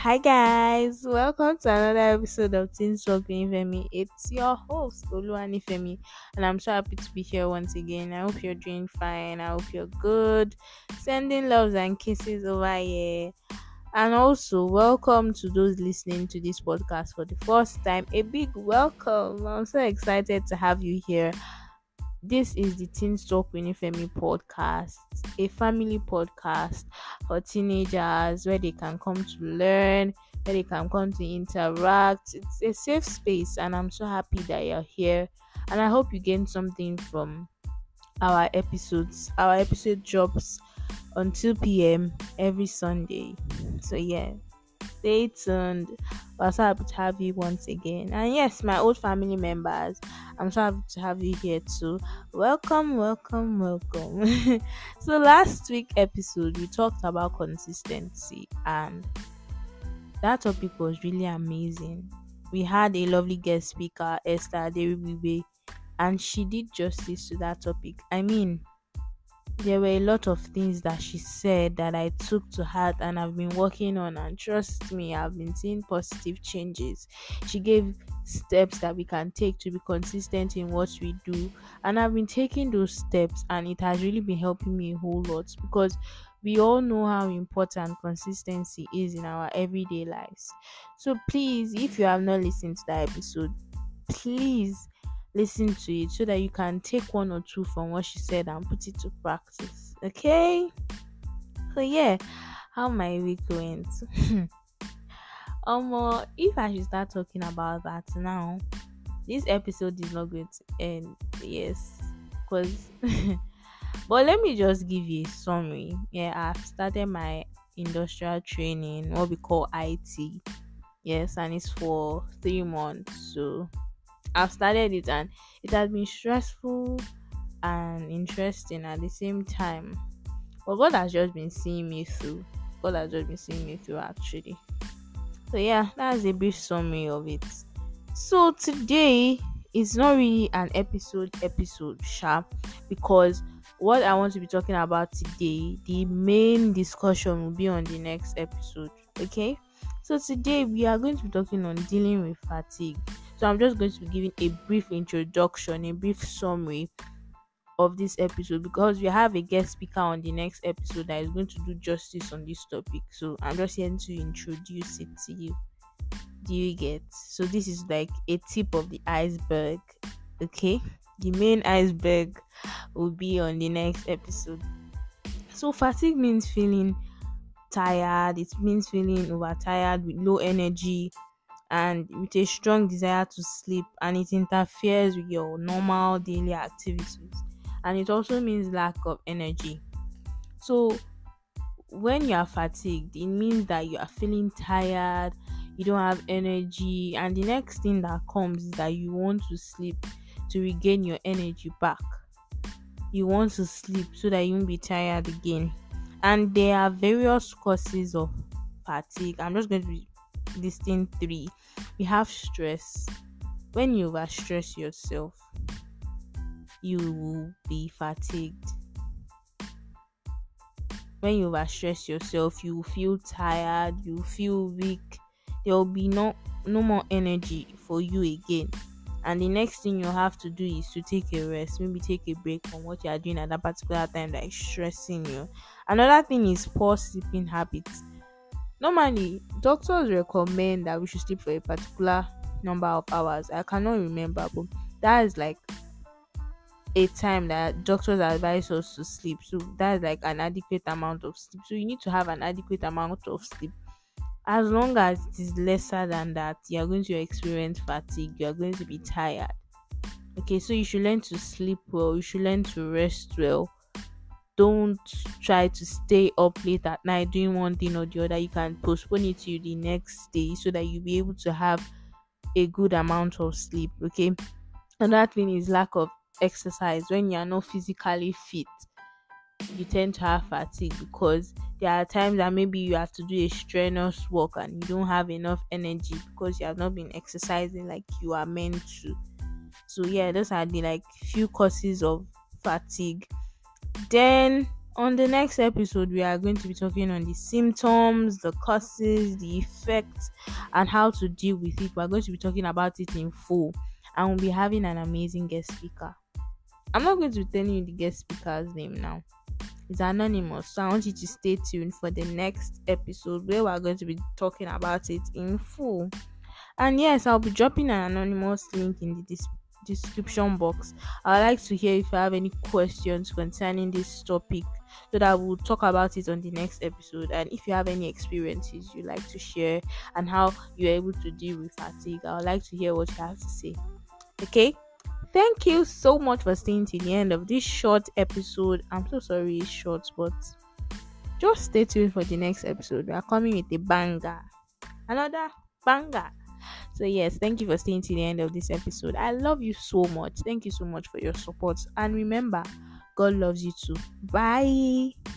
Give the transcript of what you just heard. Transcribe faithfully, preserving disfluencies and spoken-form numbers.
Hi guys, welcome to another episode of Teens Talk with Femi. It's your host Oluwani Femi, and I'm so happy to be here once again. I hope you're doing fine. I hope you're good. Sending loves and kisses over here. And also, welcome to those listening to this podcast for the first time. A big welcome. I'm so excited to have you here. This is the Teens Talk with Femi podcast, a family podcast for teenagers where they can come to learn, where they can come to interact. It's a safe space, and I'm so happy that you're here. And I hope you gain something from our episodes. Our episode drops on two p.m. every Sunday. So, yeah. Stay tuned. We're so happy to have you once again. And yes, my old family members, I'm so happy to have you here too. Welcome, welcome, welcome. So last week episode we talked about consistency, and that topic was really amazing. We had a lovely guest speaker, Esther Aderibibe, and she did justice to that topic. I mean, there were a lot of things that she said that I took to heart and I've been working on, and trust me, I've been seeing positive changes. She gave steps that we can take to be consistent in what we do, and I've been taking those steps, and it has really been helping me a whole lot, because we all know how important consistency is in our everyday lives. So please, if you have not listened to that episode, please listen to it so that you can take one or two from what she said and put it to practice. Okay? So yeah, how my week went. um, uh, if I should start talking about that now, this episode is not going to end. Yes, because. But let me just give you a summary. Yeah, I've started my industrial training, what we call I T. Yes, and it's for three months. So I've started it, and it has been stressful and interesting at the same time. But God has just been seeing me through. God has just been seeing me through actually. So yeah, that's a brief summary of it. So today is not really an episode episode, sharp, because what I want to be talking about today, the main discussion will be on the next episode. Okay? So today we are going to be talking on dealing with fatigue. So I'm just going to be giving a brief introduction, a brief summary of this episode, because we have a guest speaker on the next episode that is going to do justice on this topic. So I'm just here to introduce it to you. Do you get? So this is like a tip of the iceberg. Okay? The main iceberg will be on the next episode. So fatigue means feeling tired. It means feeling overtired with low energy and with a strong desire to sleep, and it interferes with your normal daily activities, and it also means lack of energy. So when you are fatigued, it means that you are feeling tired, you don't have energy, and the next thing that comes is that you want to sleep to regain your energy back. You want to sleep so that you won't be tired again. And there are various causes of fatigue. I'm just going to be listing three. We have stress. When you overstress yourself, you will be fatigued. When you overstress yourself, you will feel tired, you will feel weak. There will be no no more energy for you again. And the next thing you have to do is to take a rest, maybe take a break from what you are doing at that particular time that is stressing you. Another thing is poor sleeping habits. Normally, doctors recommend that we should sleep for a particular number of hours. I cannot remember, but that is like a time that doctors advise us to sleep. So that is like an adequate amount of sleep. So you need to have an adequate amount of sleep. As long as it is lesser than that, you are going to experience fatigue. You are going to be tired. Okay, so you should learn to sleep well. You should learn to rest well. Don't try to stay up late at night doing one thing or the other. You can postpone it to the next day so that you'll be able to have a good amount of sleep. Okay. Another thing is lack of exercise. When you are not physically fit, you tend to have fatigue, because there are times that maybe you have to do a strenuous work and you don't have enough energy because you have not been exercising like you are meant to. So yeah, those are the like few causes of fatigue. Then On the next episode, we are going to be talking on the symptoms, the causes, the effects, and how to deal with it. We're going to be talking about it in full, and we'll be having an amazing guest speaker. I'm not going to be telling you the guest speaker's name now. It's anonymous, so I want you to stay tuned for the next episode where we're going to be talking about it in full. And yes, I'll be dropping an anonymous link in the dis- description box. I'd like to hear if you have any questions concerning this topic so that we'll talk about it on the next episode. And if you have any experiences you'd like to share and how you're able to deal with fatigue, I would like to hear what you have to say. Okay? Thank you so much for staying to the end of this short episode. I'm so sorry it's short, but just stay tuned for the next episode. We are coming with a banger. Another banger. So yes, thank you for staying to the end of this episode. I love you so much. Thank you so much for your support. And remember, God loves you too. Bye.